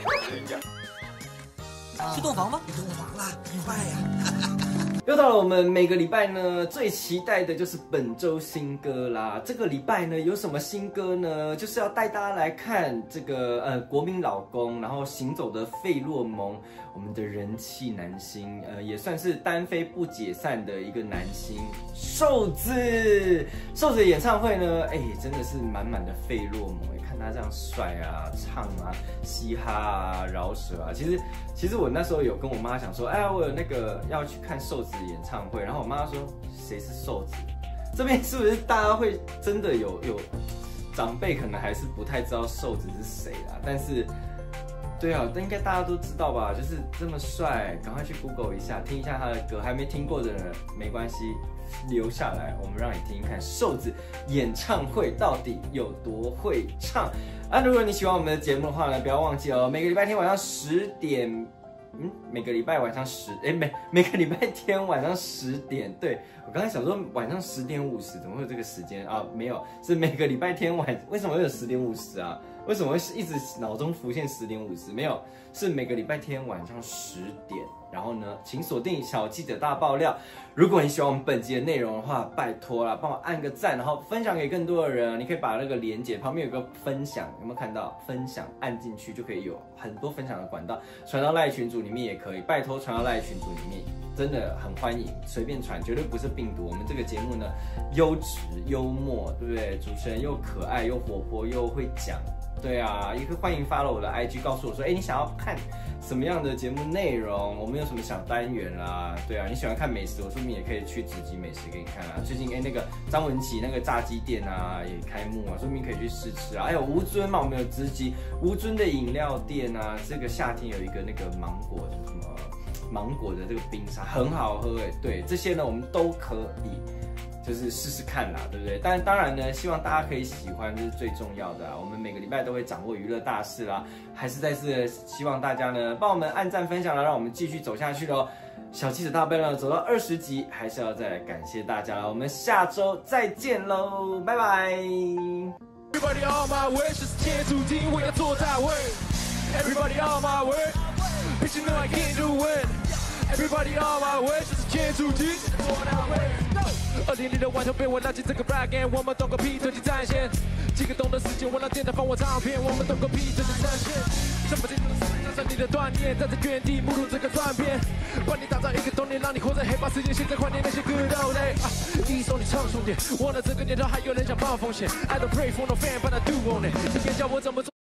去洞房吗？去洞房啦，快呀！ 又到了我们每个礼拜呢最期待的就是本周新歌啦。这个礼拜呢有什么新歌呢？就是要带大家来看这个国民老公，然后行走的费洛蒙，我们的人气男星，也算是单飞不解散的一个男星瘦子。瘦子的演唱会呢，真的是满满的费洛蒙。看他这样帅啊，唱啊，嘻哈啊，饶舌啊。其实我那时候有跟我妈讲说，我有那个要去看瘦子演唱会，然后我妈说谁是瘦子？这边是不是大家会真的有长辈可能还是不太知道瘦子是谁啦？但是对啊，应该大家都知道吧？就是这么帅，赶快去 Google 一下，听一下他的歌。还没听过的人没关系，留下来，我们让你听听看瘦子演唱会到底有多会唱啊！如果你喜欢我们的节目的话呢，不要忘记哦，每个礼拜天晚上10点。每个礼拜晚上每个礼拜天晚上10点，对我刚才想说晚上10点50，怎么会有这个时间啊？没有，是每个礼拜天为什么会有10点50啊？为什么会一直脑中浮现10点50？没有，是每个礼拜天晚上10点。然后呢，请锁定小记者大爆料。如果你喜欢我们本集的内容的话，拜托啦，帮我按个赞，然后分享给更多的人。你可以把那个连结旁边有个分享，有没有看到？分享按进去就可以有很多分享的管道，传到赖群组里面也可以。拜托传到赖群组里面，真的很欢迎，随便传，绝对不是病毒。我们这个节目呢，优质幽默，对不对？主持人又可爱又活泼又会讲。对啊，也可以欢迎 follow 我的 IG， 告诉我说，你想要看什么样的节目内容？我们有什么小单元啦？对啊，你喜欢看美食，我说明也可以去直击美食给你看啊。最近那个张文琪那个炸鸡店啊也开幕啊，说明可以去试吃啊。还有吴尊嘛，我们有直击吴尊的饮料店啊。这个夏天有一个那个芒果什么芒果的这个冰沙很好喝对，这些呢我们都可以。就是试试看啦，对不对？但当然呢，希望大家可以喜欢，这是最重要的啊。我们每个礼拜都会掌握娱乐大事啦，还是再次希望大家呢帮我们按赞分享啦，让我们继续走下去喽。小记者大爆料走到20集，还是要再来感谢大家了。我们下周再见喽，拜拜。Everybody on my way， 这是天注定我要做大位。Everybody on my way， bitch you know I can't do it。Everybody on my way， 这是天注定做大位。2006的晚头被我拿起这个 rap game， 我们懂个屁，最近在线。几个懂的世界，我拿电脑放我唱片，我们懂个屁，最近在线。这么近的世界，加上你的锻炼，站在原地目睹这个转变，帮你打造一个懂。 念，让你活在黑怕世界，现在怀念那些 good old days。一手你唱重点，忘了这个年头还有人想冒风险。I don't pray for no fan，but I do want it。你别教我怎么做。